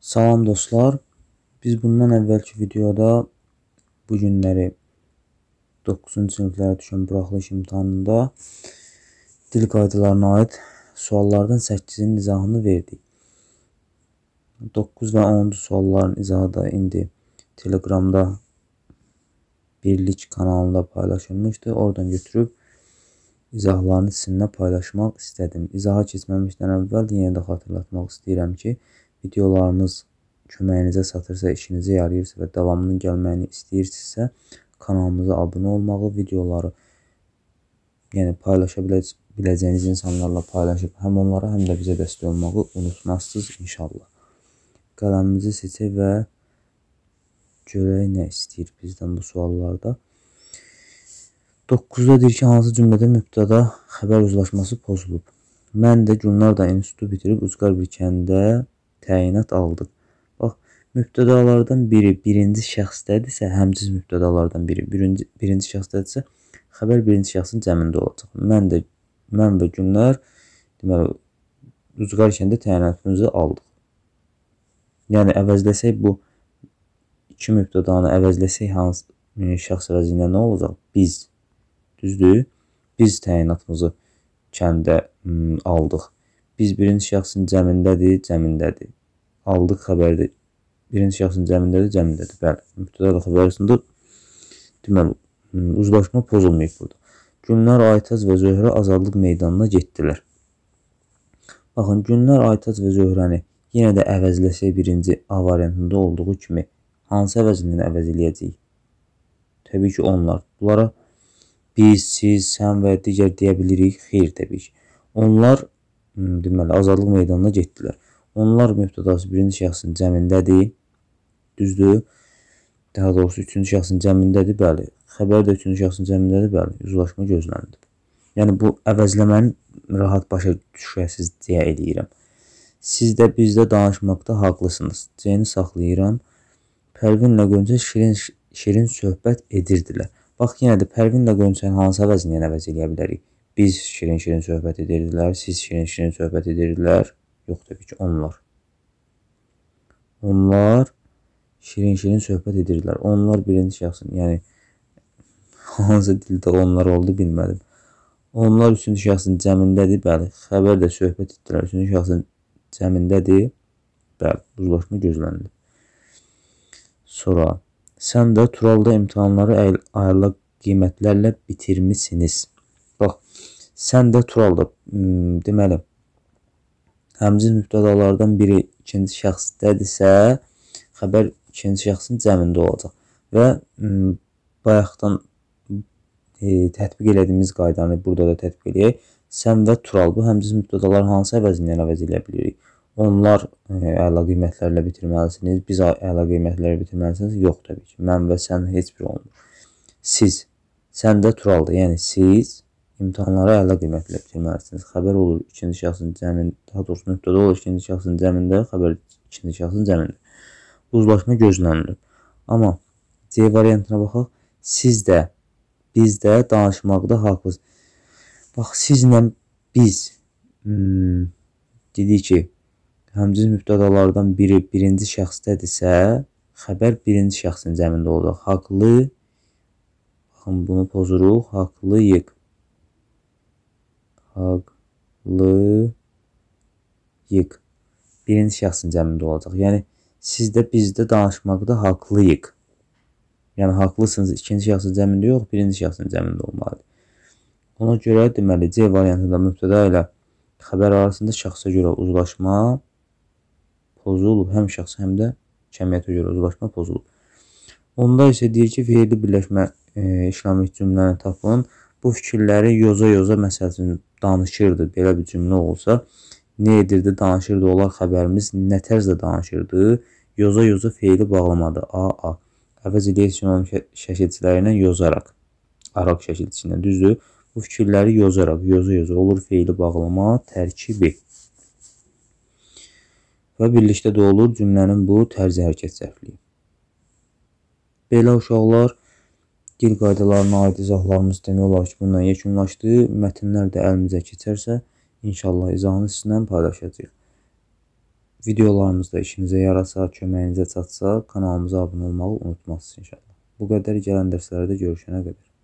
Salam dostlar, biz bundan əvvəlki videoda bu günləri 9-cu siniflərə düşən buraxılış imtahanında dil qaydalarına aid suallardan 8-in izahını verdik. 9 və 10-cu sualların izahı da indi Telegramda birlik kanalında paylaşılmışdı. Oradan götürüb izahlarını sizinlə paylaşmaq istədim. İzaha keçməmişdən əvvəl yenə də xatırlatmaq istəyirəm ki, videolarımız köməyinizə çatırsa, işinizə yarayırsa və davamının gəlməyini istəyirsinizsə, kanalımıza abunə olmağı, videoları paylaşa biləcəyiniz insanlarla paylaşıb həm onlara, həm də bizə dəstək olmağı unutmazsınız inşallah. Qələmimizi seçək və görək nə istəyir bizdən bu suallarda. 9-da deyir ki, hansı cümlədə mübtəda xəbər uzlaşması pozulub? Mən də Gülnar institutu bitirib ucqar bir kəndə təyinat aldıq. Bax, mübtədalardan biri birinci şəxsdədirsə, həmciz mübtədalardan biri birinci şəxsdədirsə, xəbər birinci şəxsin cəmində olacaq. Mən və Gülnar deməli ucqar kəndə təyinatımızı aldıq. Yəni əvəzləsək bu iki mübtədanı əvəzləsək hansı şəxs əvəzində nə olacaq? Biz. Düzdür? Biz təyinatımızı kəndə aldıq. Biz birinci şəxsin cəmindədir. Aldıq xəbərdir. Birinci şəxsin cəmindədir. Bəli, mübtəda və xəbər arasında deməli uzlaşma pozulmayıb burada. Gülnar, Aytaz və Zöhrə azadlıq meydanına getdilər. Baxın, Gülnar, Aytaz və Zöhrəni yenə də əvəzləsək birinci A variantında olduğu kimi hansı əvəzliyin əvəz eləyəcəyik? Təbii ki, onlar. Bunlara biz, siz, sən və digər deyə bilirik. Xeyr, təbii ki. Onlar deməli azadlıq meydanına getdilər. Onlar mübtədası birinci şəxsin cəmindədir. Düzdür? Daha doğrusu üçüncü şəxsin cəmindədir. Bəli. Xəbər də üçüncü şəxsin cəmindədir. Bəli. Uzlaşma gözlənilir. Yəni bu əvəzləməni rahat başa düşəsiz deyə eləyirəm. Siz də bizdə danışmaqda haqlısınız. C-ni saxlayıram. Pərvinlə Qönçə şirin söhbət edirdilər. Bax, yenə də Pərvinlə Qönçəni hansı əvəzini əvəz eləyə bilərik? Biz şirin söhbət edirdilər, siz şirin söhbət edirdilər. Yox, təbii ki, onlar. Onlar şirin söhbət edirdilər. Onlar birinci şəxsin, yəni hansı dildə onlar oldu bilmədim. Onlar üçüncü şəxsin cəmindədir, bəli. Xəbər də söhbət etdilər, üçüncü şəxsin cəmindədir. Bəli, uzlaşma gözlənilir. Sonra, sən də Turalda imtahanları ayrılıq qiymətlərlə bitirmisiniz. Bax, sən də Turalda deməli, həmciz mübtədalardan biri ikinci şəxsdədirsə, xəbər ikinci şəxsin cəmində olacaq. Və bayaqdan tətbiq elədiyimiz qaydanı burada da tətbiq eləyək. Sən və Tural, bu həmciz mübtədalar hansı əvəzindən əvəz eləyə bilirik? Onlar əla qiymətlərlə bitirməlisiniz, biz əla qiymətlərlə bitirməlisiniz. Yox, təbii ki, mən və sən heç bir olmur. Siz, sən də Turalda, yəni siz imtahanları əla qiymətlə bitirməlisiniz. Xəbər olur ikinci şəxsin cəmində, daha doğrusu mübtəda olur ikinci şəxsin cəmində, xəbər ikinci şəxsin cəmində. Uzlaşma gözlənilir. Amma C variantına baxaq. Siz də, biz də danışmaqda haqlısınız. Bax, sizlə biz dedik ki, həmciz mübtədalardan biri birinci şəxsdədirsə, xəbər birinci şəxsin cəmində olacaq. Haqlı, baxın, bunu pozuruq, haqlıyıq. Haqlıyıq. Birinci şəxsin cəmində olacaq. Yəni, siz də biz də danışmaqda haqlıyıq. Yəni, haqlısınız ikinci şəxsin cəmində yox, birinci şəxsin cəmində olmalıdır. Ona görə deməli, C variantında mübtəda ilə xəbər arasında şəxsə görə uzlaşma pozulub. Həm şəxs, həm də cəmiyyətə görə uzlaşma pozulub. Onda isə deyir ki, fe'li birləşmə işləmiş cümləni tapın. Bu fikirləri yoza məsələsini danışırdı. Belə bir cümlə olsa, nə edirdi, danışırdı, olar xəbərimiz nə tərzdə danışırdı? Yoza fe'li bağlamadı. A. Əvəz eləyək sinonim şəkilçiləri ilə yozaraq. Araq şəkilçisi ilə, düzdür? Bu fikirləri yozaraq, yoza olur fe'li bağlama tərkibi. Və birlikdə də olur cümlənin bu tərzi hərəkət səhvliyi. Belə uşaqlar, dil qaydalarına aid izahlarımız demək olar ki, bundan yekunlaşdı. Mətnlər də əlimizə keçərsə, inşallah izahını sizinlə paylaşacağıq. videolarımız da işinizə yarasa, köməyinizə çatsa, kanalımıza abunə olmağı unutmazsınız inşallah. Bu qədər, gələn dərslərdə görüşənə qədər.